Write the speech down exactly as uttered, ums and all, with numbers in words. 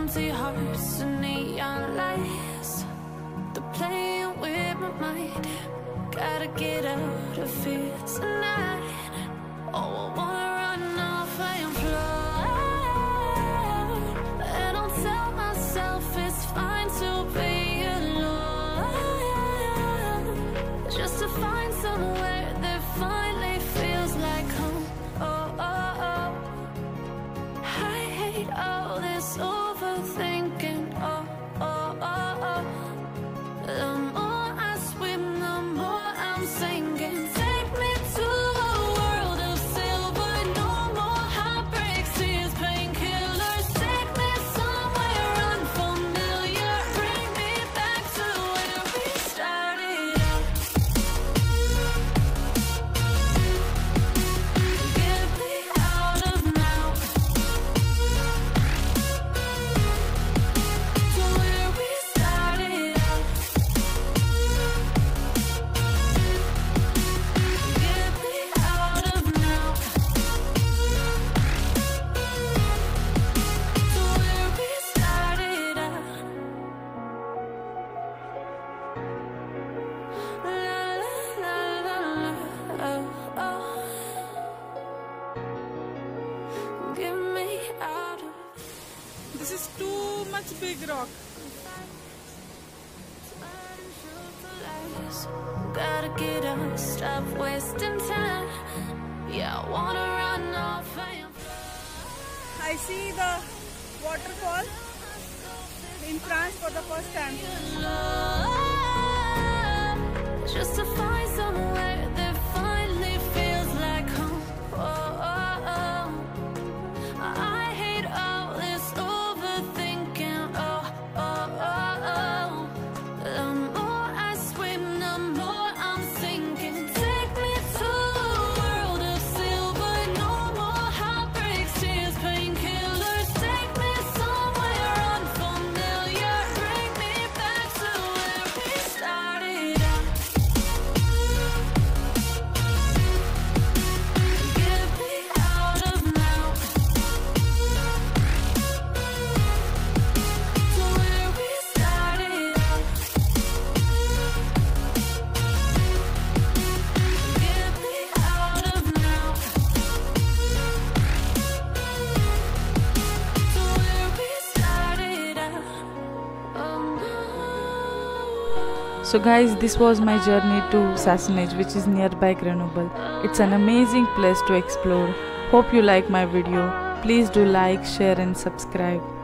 empty hearts and neon lights. They're playing with my mind. Gotta get out of here tonight. Oh, I wanna run off and fly. And I'll tell myself it's fine to be alone, just to find somewhere that finally feels like home. Oh, oh, oh. I hate all this overthinking. Oh, oh, oh, oh. The more I swim, the more I'm sinking. Take me to a world of silver. No more heartbreaks, tears, painkillers. Take me somewhere unfamiliar. Bring me back to where we started out. Get me out of now, to where we started out. Get me out of now, to where we started out. La la la la la, oh, oh. Get me out of. This is too much big rock. Gotta get up, stop wasting time. Yeah, I wanna run off and I see the waterfall in France for the first time. fly, just to find somewhere that finally feels like home. Oh, oh, oh. I hate all this overthinking. Oh, oh, oh, oh. The more I swim, the more I'm sinking. Take me to a world of silver. No more heartbreaks, tears, painkillers. Take me somewhere unfamiliar. Bring me back to where we started out. Get me out of now, to where we started out. Get me out of now, to where we started out. Oh no. So guys, this was my journey to Sassenage, which is nearby Grenoble. It's an amazing place to explore. Hope you like my video. Please do like, share and subscribe.